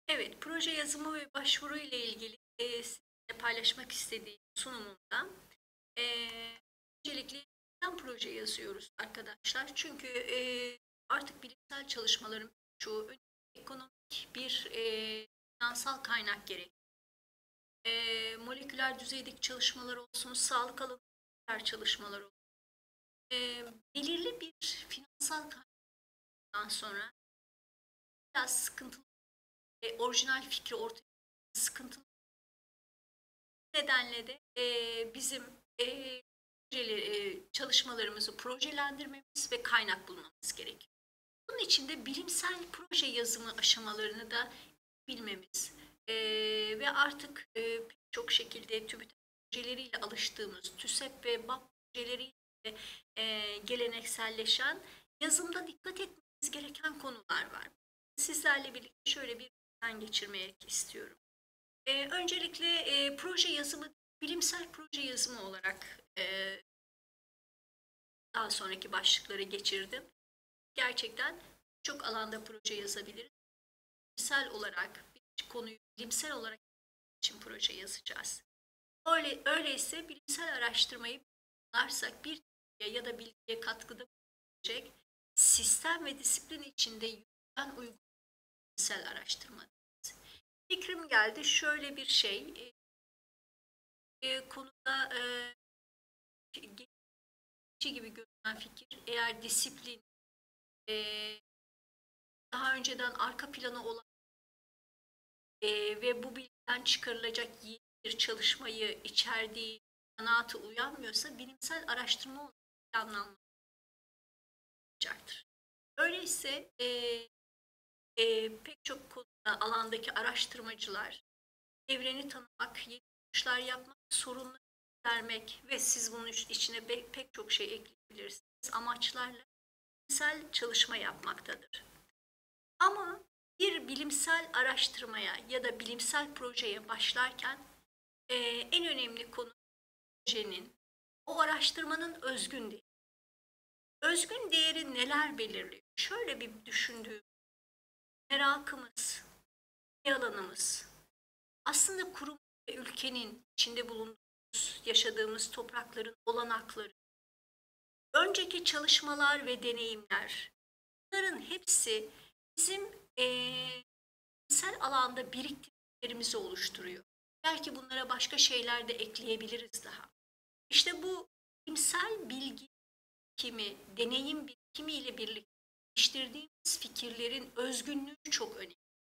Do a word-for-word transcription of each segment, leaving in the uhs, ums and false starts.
Evet, proje yazımı ve başvuru ile ilgili e, sizinle paylaşmak istediğim sunumumda e, öncelikle neden proje yazıyoruz arkadaşlar? Çünkü e, artık bilimsel çalışmaların çoğu ekonomik bir e, finansal kaynak gerek. E, moleküler düzeydeki çalışmalar olsun, sağlık alanında çalışmalar olsun. E, belirli bir finansal kaynaktan sonra biraz sıkıntılı, e, orijinal fikri ortaya sıkıntılı nedenle de e, bizim e, projeli, e, çalışmalarımızı projelendirmemiz ve kaynak bulmamız gerekiyor. Bunun için de bilimsel proje yazımı aşamalarını da bilmemiz e, ve artık e, pek çok şekilde TÜBİTAK projeleriyle alıştığımız TÜSEP ve BAP projeleriyle e, gelenekselleşen yazımda dikkat etmemiz gereken konular var. Sizlerle birlikte şöyle bir gözden geçirmek istiyorum. Ee, öncelikle e, proje yazımı, bilimsel proje yazımı olarak e, daha sonraki başlıkları geçirdim. Gerçekten çok alanda proje yazabiliriz. Bilimsel olarak bir konuyu bilimsel olarak için proje yazacağız. Öyle, öyleyse bilimsel araştırmayı bunlarsak bir ya da bilgiye katkıda bulunacak sistem ve disiplin içinde yürüten uygun bilimsel araştırma. Fikrim geldi şöyle bir şey. E, konuda e, gibi görünen fikir eğer disiplin e, daha önceden arka planı olan e, ve bu bilgiden çıkarılacak yeni bir çalışmayı içerdiği kanaatı uyanmıyorsa bilimsel araştırma olarak planlanmayacaktır. Öyleyse e, e, pek çok konuda alandaki araştırmacılar evreni tanımak, yeni buluşlar yapmak, sorunları vermek ve siz bunun içine pek çok şey ekleyebilirsiniz amaçlarla bilimsel çalışma yapmaktadır. Ama bir bilimsel araştırmaya ya da bilimsel projeye başlarken e, en önemli konu projenin, o araştırmanın özgün değeri. Özgün değeri neler belirliyor? Şöyle bir düşündüğüm, merakımız, alanımız, aslında kurum ve ülkenin içinde bulunduğumuz, yaşadığımız toprakların olanakları, önceki çalışmalar ve deneyimler, bunların hepsi bizim e, bilimsel alanda biriktirdiklerimizi oluşturuyor. Belki bunlara başka şeyler de ekleyebiliriz daha. İşte bu bilimsel bilgi birikimi, deneyim birikimi ile birlikte geliştirdiğimiz fikirlerin özgünlüğü çok önemli.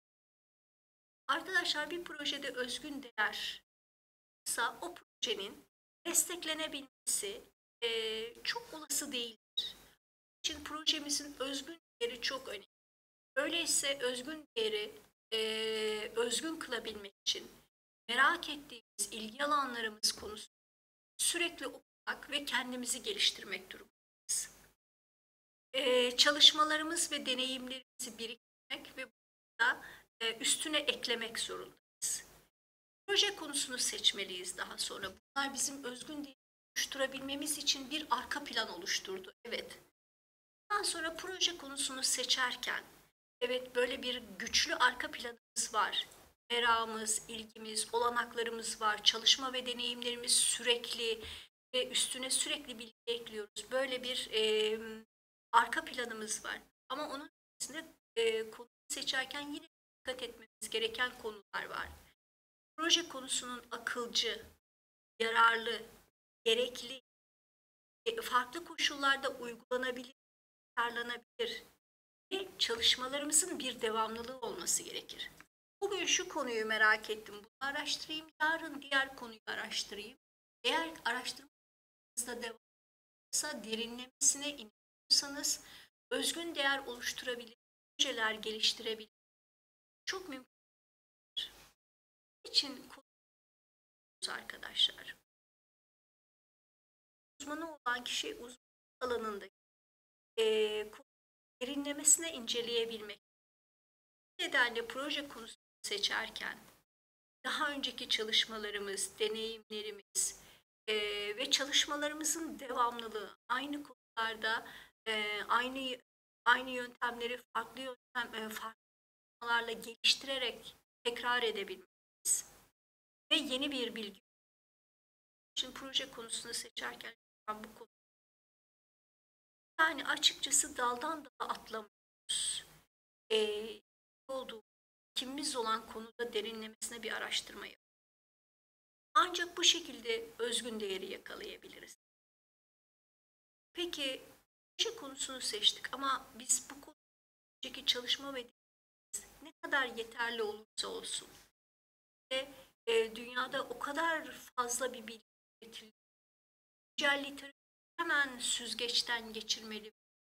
Arkadaşlar bir projede özgün değer ise o projenin desteklenebilmesi e, çok olası değildir. Için projemizin özgün değeri çok önemli. Öyleyse özgün değeri e, özgün kılabilmek için merak ettiğimiz ilgi alanlarımız konusunda sürekli okumak ve kendimizi geliştirmek durumundayız. E, çalışmalarımız ve deneyimlerimizi biriktirmek ve burada e, üstüne eklemek zorundayız. Proje konusunu seçmeliyiz daha sonra. Bunlar bizim özgün değeri oluşturabilmemiz için bir arka plan oluşturdu. Evet. Daha sonra proje konusunu seçerken evet böyle bir güçlü arka planımız var. Merakımız, ilgimiz, olanaklarımız var. Çalışma ve deneyimlerimiz sürekli ve üstüne sürekli bilgi ekliyoruz. Böyle bir e, arka planımız var. Ama onun içinde e, konu seçerken yine dikkat etmemiz gereken konular var. Proje konusunun akılcı, yararlı, gerekli, e, farklı koşullarda uygulanabilir, tasarlanabilir ve çalışmalarımızın bir devamlılığı olması gerekir. Bugün şu konuyu merak ettim, bunu araştırayım, yarın diğer konuyu araştırayım. Eğer araştırmanızda devam ediyorsa, derinlemesine iniyorsanız, özgün değer oluşturabilir, projeler geliştirebilir. Çok mümkün için konuşuyoruz arkadaşlar. Uzmanı olan kişi uzman alanındaki e, derinlemesine inceleyebilmek. Bu nedenle proje konusunu seçerken daha önceki çalışmalarımız, deneyimlerimiz e, ve çalışmalarımızın devamlılığı aynı konularda e, aynı aynı yöntemleri farklı yöntem e, farklı konularla geliştirerek tekrar edebilmeliyiz. Ve yeni bir bilgi. Şimdi proje konusunu seçerken ben bu konu yani açıkçası daldan dala atlamıyoruz. Ee, olduğu kimimiz olan konuda derinlemesine bir araştırma yapıyoruz. Ancak bu şekilde özgün değeri yakalayabiliriz. Peki proje konusunu seçtik ama biz bu konudaki çalışma ve ne kadar yeterli olursa olsun ve e, dünyada o kadar fazla bir bilgi üretiliyor. Güncel literatürü hemen süzgeçten geçirmeliyiz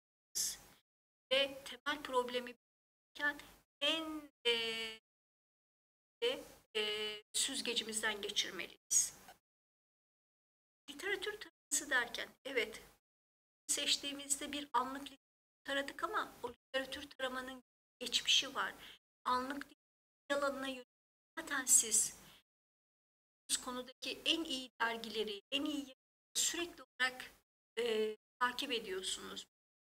ve temel problemi bilirken en e, de, e, süzgecimizden geçirmeliyiz. Literatür taraması derken evet seçtiğimizde bir anlık literatür taradık ama o literatür taramanın geçmişi var. Anlık alanına yönelik zaten siz bu konudaki en iyi dergileri, en iyi sürekli olarak e, takip ediyorsunuz.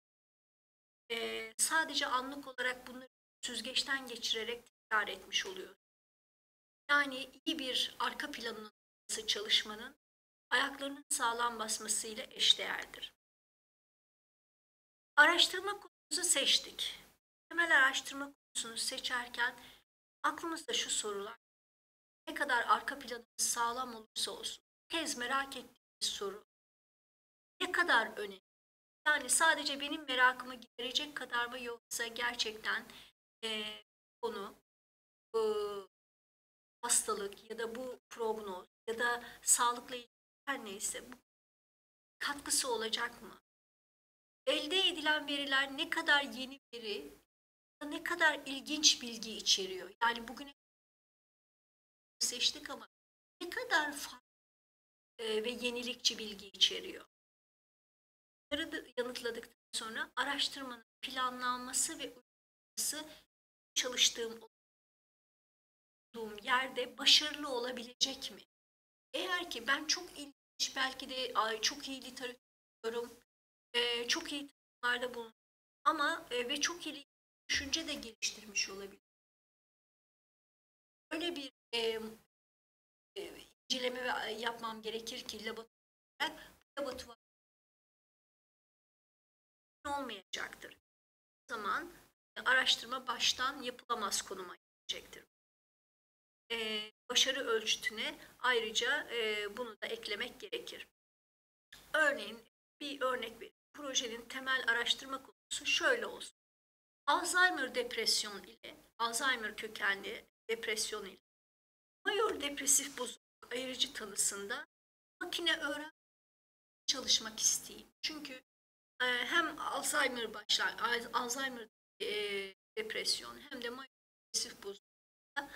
E, sadece anlık olarak bunları süzgeçten geçirerek tekrar etmiş oluyor. Yani iyi bir arka planının çalışmanın ayaklarının sağlam basmasıyla eşdeğerdir. Araştırma konumuzu seçtik. Temel araştırma konusunu seçerken aklımızda şu sorular. Ne kadar arka planımız sağlam olursa olsun. Kez merak ettiğimiz soru. Ne kadar önemli? Yani sadece benim merakımı giderecek kadar mı yoksa gerçekten e, konu, e, hastalık ya da bu prognoz ya da sağlıkla ilgili her neyse bu katkısı olacak mı? Elde edilen veriler ne kadar yeni veri, ne kadar ilginç bilgi içeriyor. Yani bugüne seçtik ama ne kadar farklı e, ve yenilikçi bilgi içeriyor. Bunları da yanıtladıktan sonra araştırmanın planlanması ve uygulanması çalıştığım olduğum yerde başarılı olabilecek mi? Eğer ki ben çok ilginç, belki de ay, çok iyi literatür okuyorum, e, çok iyi tanımlarda bulunuyorum ama e, ve çok iyi düşünce de geliştirmiş olabilir. Öyle bir e, e, inceleme ve yapmam gerekir ki laboratuvar, laboratuvar olmayacaktır. O zaman araştırma baştan yapılamaz konuma gelecektir. Ee, başarı ölçütüne ayrıca e, bunu da eklemek gerekir. Örneğin bir örnek vereyim. Projenin temel araştırma konusu şöyle olsun. Alzheimer depresyon ile, Alzheimer kökenli depresyon ile mayor depresif bozukluk ayırıcı tanısında makine öğren çalışmak isteyeyim. Çünkü e, hem Alzheimer başlar, Alzheimer e, depresyon hem de mayor depresif bozukluk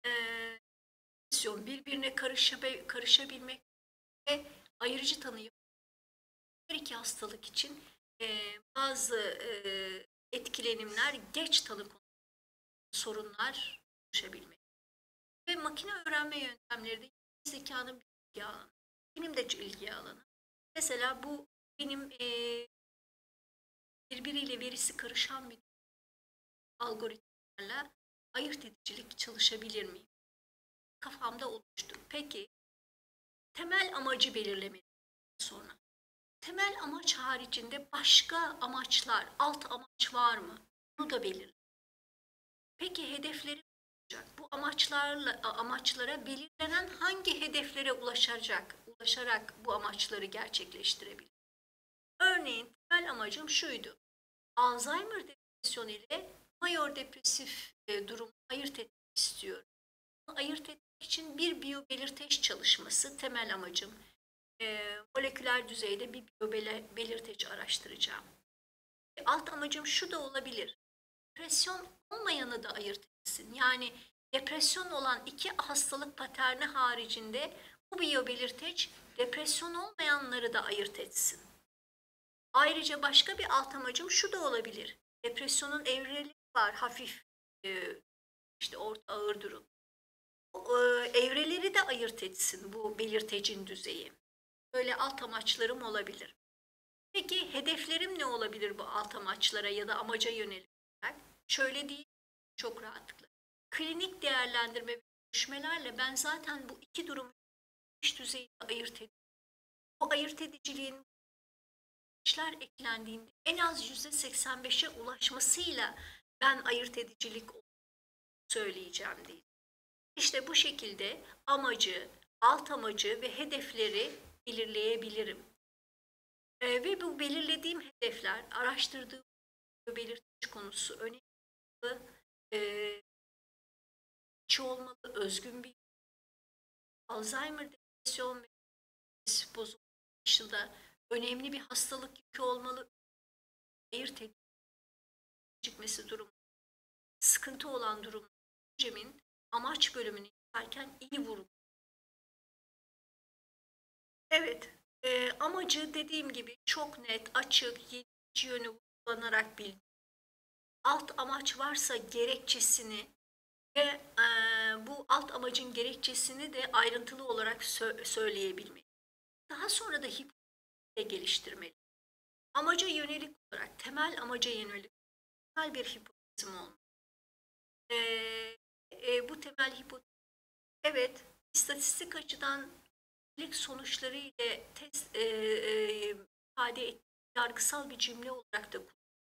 e, birbirine karışabilmek ve ayırıcı tanıyı her iki hastalık için e, bazı e, etkilenimler geç tanı sorunlar oluşabilmek. Ve makine öğrenme yöntemleri de zekanın bir ilgi alanı. Benim de ilgi alanı. Mesela bu benim e, birbiriyle verisi karışan bir algoritmalarla ayırt edicilik çalışabilir miyim? Kafamda oluştu. Peki temel amacı belirlemek sonra. Temel amaç haricinde başka amaçlar, alt amaç var mı? Bunu da belirle. Peki hedefleri olacak? Bu amaçlarla amaçlara belirlenen hangi hedeflere ulaşacak, ulaşarak bu amaçları gerçekleştirebilir? Örneğin temel amacım şuydu. Alzheimer depresyonu ile mayor depresif e, durumu ayırt etmek istiyorum. Bunu ayırt etmek için bir biyobelirteç çalışması temel amacım. E, moleküler düzeyde bir biyobelirteç araştıracağım. E, alt amacım şu da olabilir. Depresyon olmayanı da ayırt etsin. Yani depresyon olan iki hastalık paterni haricinde bu biyobelirteç depresyon olmayanları da ayırt etsin. Ayrıca başka bir alt amacım şu da olabilir. Depresyonun evreleri var. Hafif, e, işte orta ağır durum. O, e, evreleri de ayırt etsin bu belirtecin düzeyi. Böyle alt amaçlarım olabilir. Peki hedeflerim ne olabilir bu alt amaçlara ya da amaca yönelik olarak? Şöyle değil, çok rahatlıkla. Klinik değerlendirme ve görüşmelerle ben zaten bu iki durumu iş düzeyinde ayırt ediyorum. Bu ayırt ediciliğin işler eklendiğinde en az yüzde seksen beşe ulaşmasıyla ben ayırt edicilik söyleyeceğim değil. İşte bu şekilde amacı, alt amacı ve hedefleri belirleyebilirim. Ee, ve bu belirlediğim hedefler, araştırdığım belirtici konusu önemli, e, içi olmalı, özgün bir Alzheimer, depresyon ve depresif bozukluk dışında önemli bir hastalık yükü olmalı. Ayırt edip gecikmesi durumu, sıkıntı olan durum, projemin amaç bölümünü yaparken iyi vurgu. Evet, e, amacı dediğim gibi çok net, açık, yenilikçi yönü kullanarak bil. Alt amaç varsa gerekçesini ve e, bu alt amacın gerekçesini de ayrıntılı olarak sö söyleyebilmeli. Daha sonra da hipotezi geliştirmeli. Amaca yönelik olarak, temel amaca yönelik temel bir hipotezim olmalı. E, e, bu temel hipotez, evet, istatistik açıdan ilk sonuçları ile test e, e, ifade ettiği yargısal bir cümle olarak da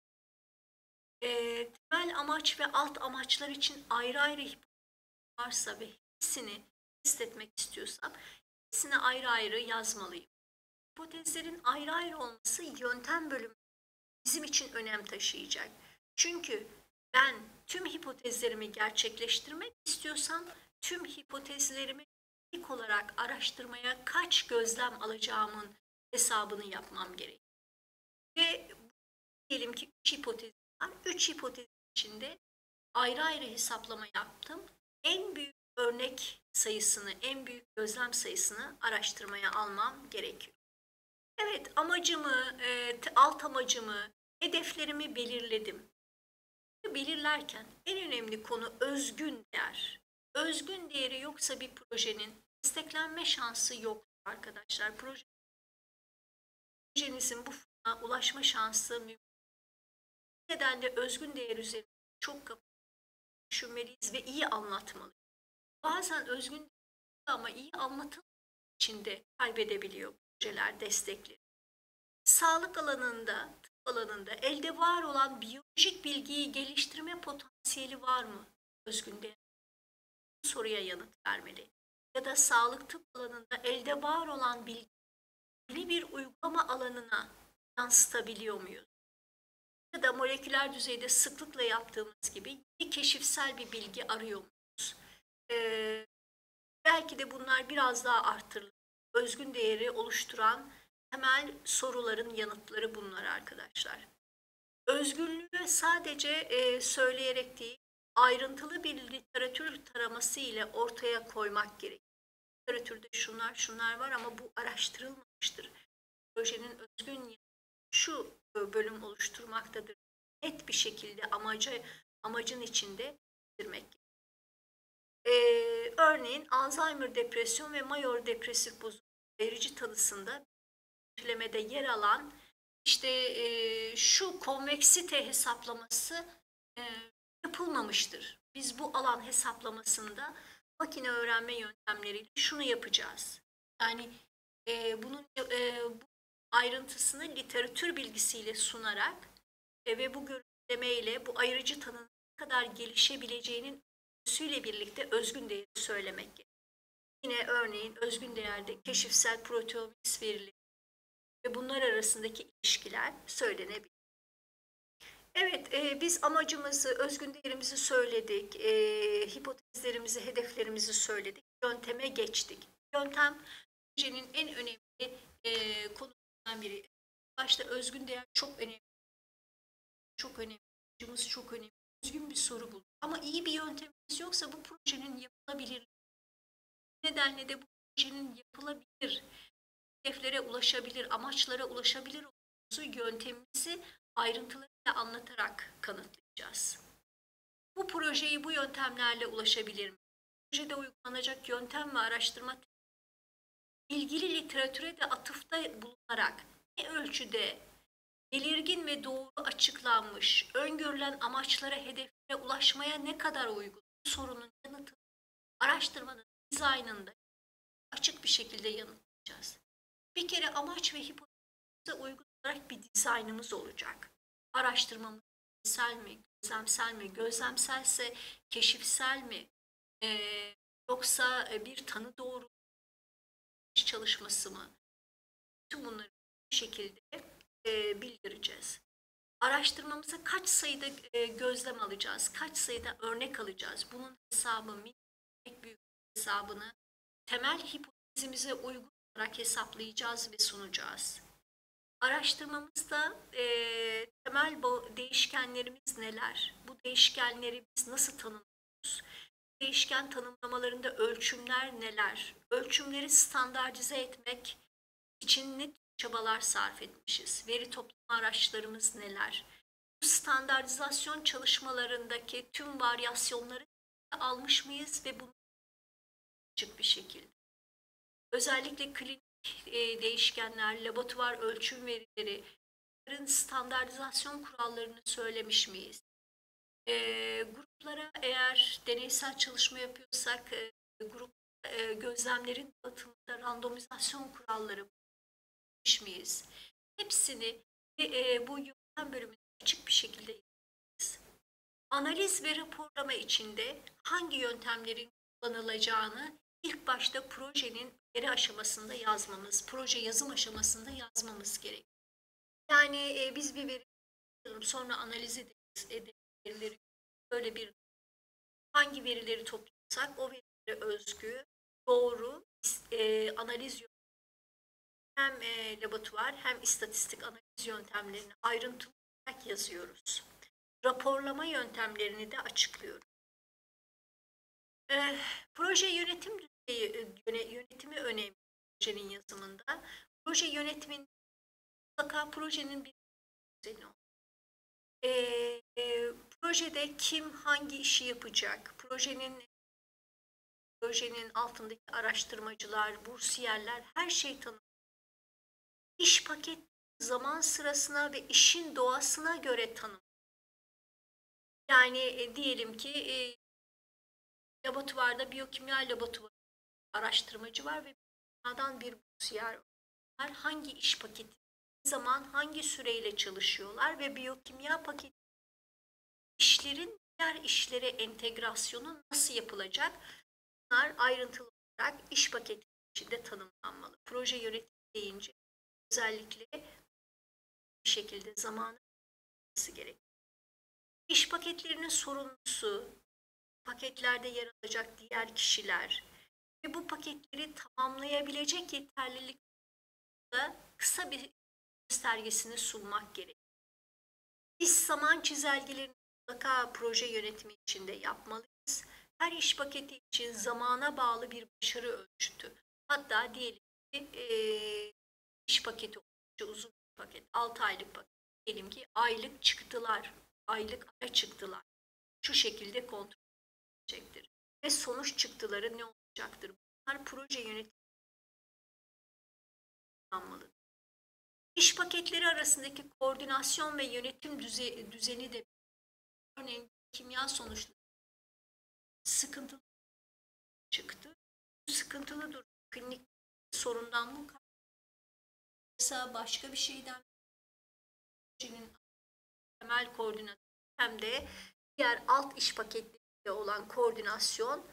e, temel amaç ve alt amaçlar için ayrı ayrı hipotez varsa ve hepsini test etmek istiyorsam hepsini ayrı ayrı yazmalıyım. Hipotezlerin ayrı ayrı olması yöntem bölümü bizim için önem taşıyacak. Çünkü ben tüm hipotezlerimi gerçekleştirmek istiyorsam tüm hipotezlerimi ilk olarak araştırmaya kaç gözlem alacağımın hesabını yapmam gerekir. Ve diyelim ki üç hipotez var. üç hipotez içinde ayrı ayrı hesaplama yaptım. En büyük örnek sayısını, en büyük gözlem sayısını araştırmaya almam gerekiyor. Evet, amacımı, e, alt amacımı, hedeflerimi belirledim. Belirlerken en önemli konu özgün değer. Özgün değeri yoksa bir projenin desteklenme şansı yok arkadaşlar. Proje, projenizin bu fona ulaşma şansı mümkün. Bu nedenle özgün değer üzerine çok düşünmeliyiz ve iyi anlatmalıyız. Bazen özgün değer ama iyi anlatım içinde kaybedebiliyor projeler destekleri. Sağlık alanında, tıp alanında elde var olan biyolojik bilgiyi geliştirme potansiyeli var mı? Özgün değer. Bu soruya yanıt vermeli. Ya da sağlık tıp alanında elde var olan bilgi yeni bir uygulama alanına yansıtabiliyor muyuz? Ya da moleküler düzeyde sıklıkla yaptığımız gibi yeni keşifsel bir bilgi arıyor muyuz? Ee, belki de bunlar biraz daha arttırılır. Özgün değeri oluşturan temel soruların yanıtları bunlar arkadaşlar. Özgünlüğü sadece e, söyleyerek değil, ayrıntılı bir literatür taraması ile ortaya koymak gerekir. Literatürde şunlar şunlar var ama bu araştırılmamıştır. Projenin özgün şu bölüm oluşturmaktadır. Net bir şekilde amacı, amacın içinde bitirmek. Ee, örneğin Alzheimer depresyon ve mayor depresif bozukluk verici tanısında ütülemede yer alan işte e, şu konveksite hesaplaması e, yapılmamıştır. Biz bu alan hesaplamasında makine öğrenme yöntemleriyle şunu yapacağız. Yani e, bunun e, bu ayrıntısını literatür bilgisiyle sunarak e, ve bu görüntülemeyle bu ayrıcı tanının ne kadar gelişebileceğinin ölçüsüyle birlikte özgün değeri söylemek gerekir. Yine örneğin özgün değerde keşifsel proteomics verileri ve bunlar arasındaki ilişkiler söylenebilir. Evet, e, biz amacımızı, özgün değerimizi söyledik, e, hipotezlerimizi, hedeflerimizi söyledik, yönteme geçtik. Yöntem, projenin en önemli e, konularından biri. Başta özgün değer çok önemli, çok önemli, amacımız çok önemli, özgün bir soru bul. Ama iyi bir yöntemimiz yoksa bu projenin yapılabilir. Bu nedenle de bu projenin yapılabilir, hedeflere ulaşabilir, amaçlara ulaşabilir olduğumuzu yöntemimizi ayrıntılarıyla anlatarak kanıtlayacağız. Bu projeyi bu yöntemlerle ulaşabilir mi? Projede uygulanacak yöntem ve araştırma ilgili literatüre de atıfta bulunarak ne ölçüde belirgin ve doğru açıklanmış, öngörülen amaçlara, hedeflere ulaşmaya ne kadar uygun? bu sorunun yanıtını araştırmanın dizaynında açık bir şekilde yanıtlayacağız. Bir kere amaç ve hipoteze uygun olarak bir dizaynımız olacak. Araştırmamız bilimsel mi, gözlemsel mi, gözlemselse keşifsel mi, ee, yoksa bir tanı doğru çalışması mı? Tüm bunları bu şekilde e, bildireceğiz. Araştırmamıza kaç sayıda e, gözlem alacağız, kaç sayıda örnek alacağız. Bunun hesabı, minik büyük hesabını temel hipotezimize uygun olarak hesaplayacağız ve sunacağız. Araştırmamızda e, temel değişkenlerimiz neler? Bu değişkenleri biz nasıl tanımlıyoruz? Değişken tanımlamalarında ölçümler neler? Ölçümleri standartize etmek için ne çabalar sarf etmişiz? Veri toplama araçlarımız neler? Bu standartizasyon çalışmalarındaki tüm varyasyonları almış mıyız ve bunu açık bir şekilde. Özellikle klinik e, değişkenler, laboratuvar ölçüm verileri, bunların standartizasyon kurallarını söylemiş miyiz? E, gruplara eğer deneysel çalışma yapıyorsak e, grup e, gözlemlerin dağıtımında randomizasyon kuralları miyiz? Hepsini e, bu yöntem bölümünde açık bir şekilde yapacağız. Analiz ve raporlama içinde hangi yöntemlerin kullanılacağını ilk başta projenin veri aşamasında yazmamız, proje yazım aşamasında yazmamız gerekiyor. Yani e, biz bir veri sonra analiz ederiz, ederiz verileri böyle bir hangi verileri toplasak o verilere özgü, doğru e, analiz yöntemi hem e, laboratuvar hem istatistik analiz yöntemlerini ayrıntılı olarak yazıyoruz. Raporlama yöntemlerini de açıklıyoruz. E, proje yönetim düzeyi, yönetimi önemli projenin yazımında. Proje yönetiminde mutlaka projenin bir düzeni olur. E, e, projede kim hangi işi yapacak? Projenin projenin altındaki araştırmacılar, bursiyerler her şey tanımlı. İş paket zaman sırasına ve işin doğasına göre tanım. Yani e, diyelim ki e, laboratuvarda biyokimya laboratuvarı araştırmacı var ve dünyadan bir bursiyer var. Hangi iş paketi, ne zaman, hangi süreyle çalışıyorlar ve biyokimya paketi işlerin diğer işlere entegrasyonu nasıl yapılacak? Bunlar ayrıntılı olarak iş paketi içinde tanımlanmalı. Proje yönetimi deyince özellikle bir şekilde zamanı gerekiyor. İş paketlerinin sorumlusu, paketlerde yer alacak diğer kişiler ve bu paketleri tamamlayabilecek yeterlilikte kısa bir göstergesini sunmak gerekiyor. İş zaman çizelgelerini mutlaka proje yönetimi içinde yapmalıyız. Her iş paketi için zamana bağlı bir başarı ölçütü. Hatta diyelim ki e, iş paketi uzun bir paket, altı aylık paket. Diyelim ki aylık çıktılar, aylık ara çıktılar. Şu şekilde kontrol edilecektir. Ve sonuç çıktıları ne olacaktır? Bunlar proje yönetimi yapılmalı. İş paketleri arasındaki koordinasyon ve yönetim düze düzeni de örneğin kimya sonuçları sıkıntılı çıktı. Bu sıkıntılı durum klinik sorundan mı kaynaklı başka bir şeyden projenin temel koordinatörü hem de diğer alt iş paketleriyle olan koordinasyon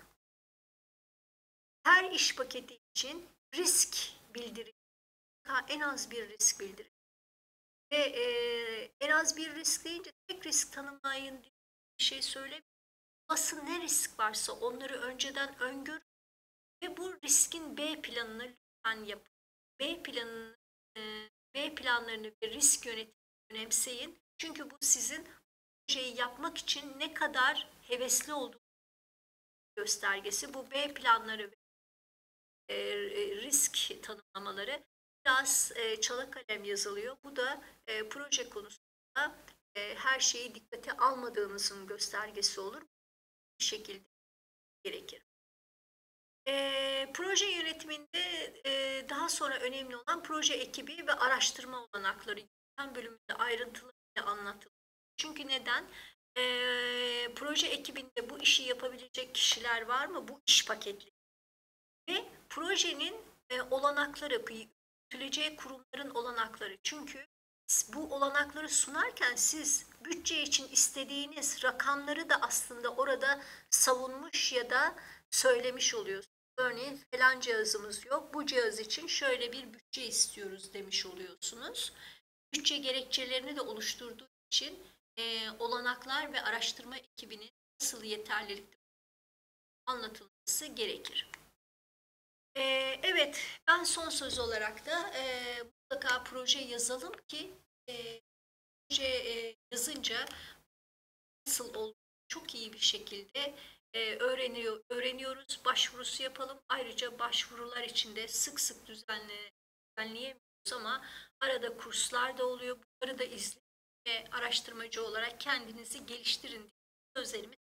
her iş paketi için risk bildirir. En az bir risk bildirir. Ve e, en az bir risk deyince tek risk tanımlayın diye bir şey söylemiyorum. Nasıl ne risk varsa onları önceden öngör ve bu riskin B planını lütfen yapın. B planını e, B planlarını ve risk yönetimini önemseyin. Çünkü bu sizin projeyi yapmak için ne kadar hevesli olduğunuz göstergesi. Bu B planları ve e, risk tanımlamaları biraz e, çala kalem yazılıyor. Bu da e, proje konusunda e, her şeyi dikkate almadığınızın göstergesi olur. Bir şekilde gerekir. E, proje yönetiminde e, daha sonra önemli olan proje ekibi ve araştırma olanakları yöntem bölümünde ayrıntılı anlatılır. Çünkü neden? E, proje ekibinde bu bu işi yapabilecek kişiler var mı? Bu iş paketleri ve projenin e, olanakları, yürütüleceği kurumların olanakları. Çünkü bu olanakları sunarken siz bütçe için istediğiniz rakamları da aslında orada savunmuş ya da söylemiş oluyorsunuz. Örneğin falan cihazımız yok, bu cihaz için şöyle bir bütçe istiyoruz demiş oluyorsunuz. Bütçe gerekçelerini de oluşturduğu için e, olanaklar ve araştırma ekibinin nasıl yeterlilikte anlatılması gerekir. E, evet, ben son söz olarak da e, mutlaka proje yazalım ki e, proje e, yazınca nasıl olduğunu çok iyi bir şekilde e, öğreniyor, öğreniyoruz. Başvurusu yapalım. Ayrıca başvurular için de sık sık düzenle, düzenleyemiyoruz ama arada kurslar da oluyor. Bunları da izleyin ve araştırmacı olarak kendinizi geliştirin diye sözlerimi